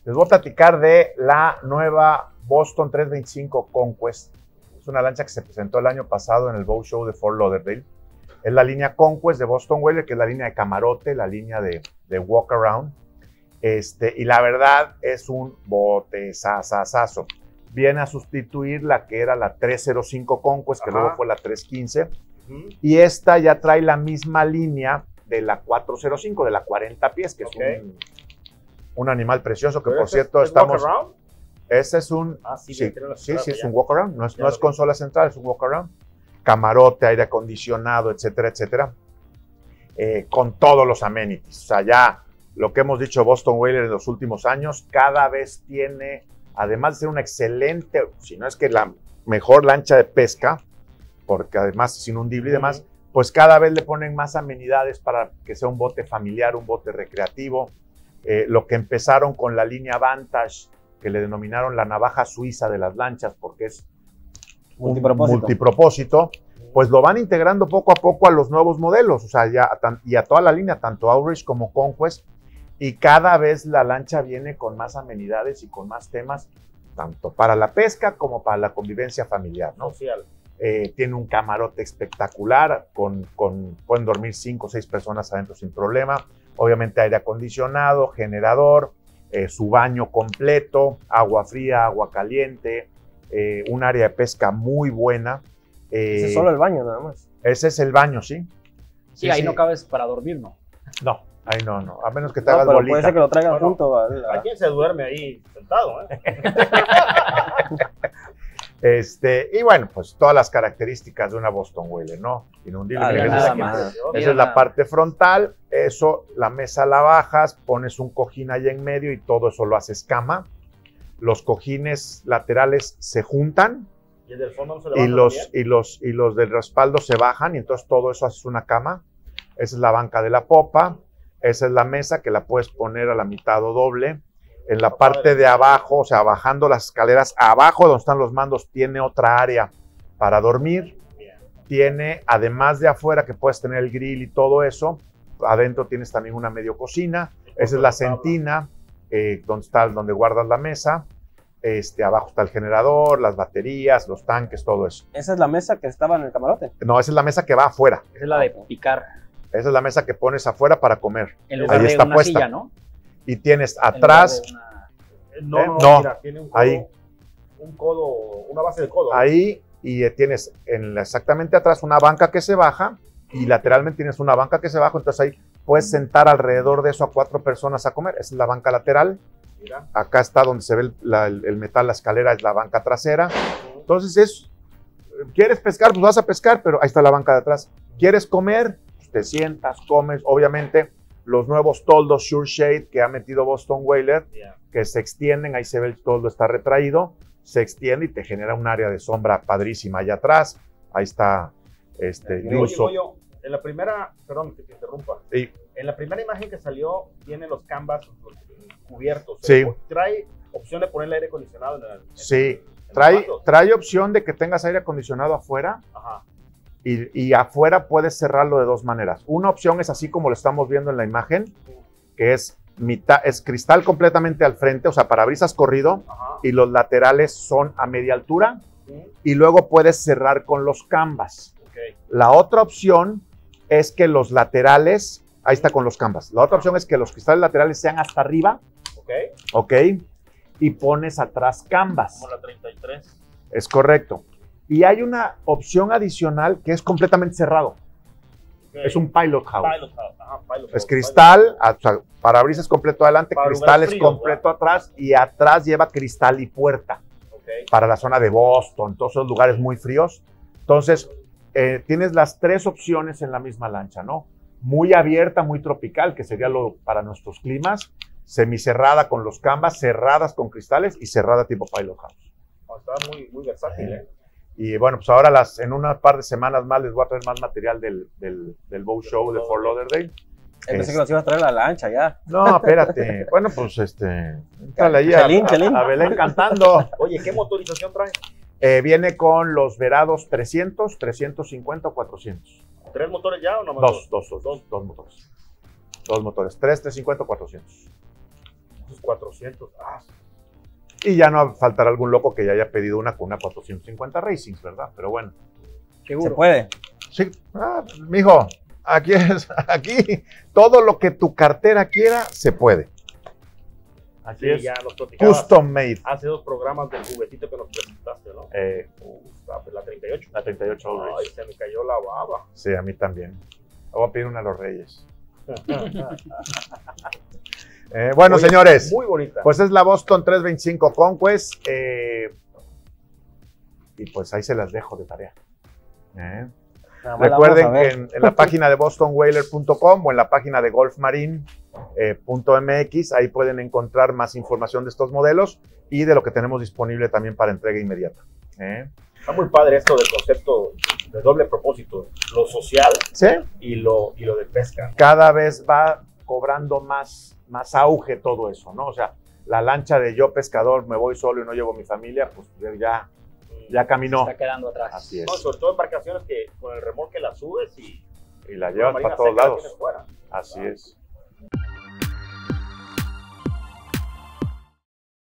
Les voy a platicar de la nueva Boston 325 Conquest. Es una lancha que se presentó el año pasado en el Boat Show de Fort Lauderdale. Es la línea Conquest de Boston Whaler, que es la línea de camarote, la línea de walk around. Y la verdad es un bote sasasazo. Viene a sustituir la que era la 305 Conquest, que luego fue la 315. Y esta ya trae la misma línea de la 405, de la 40 pies, que es un animal precioso, que por cierto estamos... Ese es un... sí, es un walk around, no es consola central, es un walk around. Camarote, aire acondicionado, etcétera, etcétera. Con todos los amenities. O sea, ya lo que hemos dicho Boston Whaler en los últimos años, cada vez tiene, además de ser una excelente, si no es que la mejor lancha de pesca, porque además es inundible y demás, pues cada vez le ponen más amenidades para que sea un bote familiar, un bote recreativo. Lo que empezaron con la línea Vantage, que le denominaron la navaja suiza de las lanchas, porque es multipropósito, pues lo van integrando poco a poco a los nuevos modelos, o sea, y a toda la línea, tanto Outrage como Conquest, y cada vez la lancha viene con más amenidades y con más temas, tanto para la pesca como para la convivencia familiar, ¿no? Social. Tiene un camarote espectacular, pueden dormir 5 o 6 personas adentro sin problema, obviamente aire acondicionado, generador, su baño completo, agua fría, agua caliente, un área de pesca muy buena. Ese es solo el baño nada más. Ese es el baño, sí. Sí, ahí no cabes para dormir, ¿no? No, ahí no, a menos que te hagas bolita. Puede ser que lo traigan junto. ¿A quién se duerme ahí sentado? Y bueno, pues todas las características de una Boston Whaler, ¿no? Inundible. Esa es la parte frontal, eso, la mesa la bajas, pones un cojín ahí en medio y todo eso lo haces cama. Los cojines laterales se juntan. ¿Y el del fondo no se y los del respaldo se bajan y entonces todo eso haces una cama. Esa es la banca de la popa, esa es la mesa que la puedes poner a la mitad o doble. En la parte de abajo, o sea, bajando las escaleras, abajo donde están los mandos, tiene otra área para dormir. Tiene, además de afuera, que puedes tener el grill y todo eso, adentro tienes también una medio cocina. Esa es la centina, donde guardas la mesa. Abajo está el generador, las baterías, los tanques, todo eso. ¿Esa es la mesa que estaba en el camarote? No, esa es la mesa que va afuera. Esa es la de picar. Esa es la mesa que pones afuera para comer. En lugar de una silla, ¿no? Y tienes atrás... Mira, tiene un codo, ahí. Un codo, una base de codo. Ahí, y tienes exactamente atrás una banca que se baja, y lateralmente tienes una banca que se baja, entonces ahí puedes sentar alrededor de eso a 4 personas a comer. Esa es la banca lateral. Mira. Acá está donde se ve el metal, la escalera es la banca trasera. Entonces ¿quieres pescar? Pues vas a pescar, pero ahí está la banca de atrás. ¿Quieres comer? Pues te sientas, comes. Obviamente, los nuevos toldos Sure Shade que ha metido Boston Whaler, que se extienden, ahí se ve el toldo está retraído, se extiende y te genera un área de sombra padrísima allá atrás. Ahí está Goyo, en la primera, perdón que te interrumpa, sí. En la primera imagen que salió tiene los canvas cubiertos. Sí. ¿Trae opción de ponerle aire acondicionado? Sí, trae opción de que tengas aire acondicionado afuera. Ajá. Y afuera puedes cerrarlo de 2 maneras. Una opción es así como lo estamos viendo en la imagen, que es cristal completamente al frente, o sea, parabrisas corrido, y los laterales son a media altura, y luego puedes cerrar con los canvas. La otra opción es que los laterales, ahí está con los canvas, la otra opción es que los cristales laterales sean hasta arriba, ok, y pones atrás canvas. Como la 33. Es correcto. Y hay una opción adicional que es completamente cerrado. Es un pilot house. Pilot house. Es cristal, o sea, parabrisas completo adelante, cristales completo atrás, y atrás lleva cristal y puerta. Para la zona de Boston, todos esos lugares muy fríos. Entonces, tienes las 3 opciones en la misma lancha, ¿no? Muy abierta, muy tropical, que sería lo para nuestros climas, semicerrada con los canvas, cerradas con cristales y cerrada tipo pilot house. Está muy versátil, Y bueno, pues ahora en una par de semanas más les voy a traer más material del Boat Show de Fort Lauderdale. Pensé que nos ibas a traer a la lancha ya. No, espérate. Bueno, pues entrale ahí a Belén cantando. Oye, ¿qué motorización trae? Viene con los Verados 300, 350 o 400. ¿3 motores ya o no? Dos motores. 2 motores. 3, 350 o 400. Sus 400. Y ya no faltará algún loco que ya haya pedido una con una 450 Racings, ¿verdad? Pero bueno. Se puede. Sí, mijo, aquí todo lo que tu cartera quiera se puede. Así Sí, es. ya nos platicabas Custom made. hace 2 programas del juguetito que nos presentaste, ¿no? Pues la 38. La 38 Ay, Aldrich. se me cayó la baba. Sí, a mí también. Voy a pedir una a los Reyes. Bueno, Oye, señores, muy bonita. pues es la Boston 325 Conquest. Y pues ahí se las dejo de tarea. Recuerden que en la página de bostonwhaler.com o en la página de golfmarine.mx ahí pueden encontrar más información de estos modelos y de lo que tenemos disponible también para entrega inmediata. Está muy padre esto del concepto de doble propósito, lo social ¿Sí? y lo de pesca. Cada vez va cobrando más auge todo eso, ¿no? O sea, la lancha de yo pescador me voy solo y no llevo a mi familia, pues ya caminó. Está quedando atrás. Así es. No, sobre todo embarcaciones que con el remolque la subes y Y la llevas para todos lados. Así es.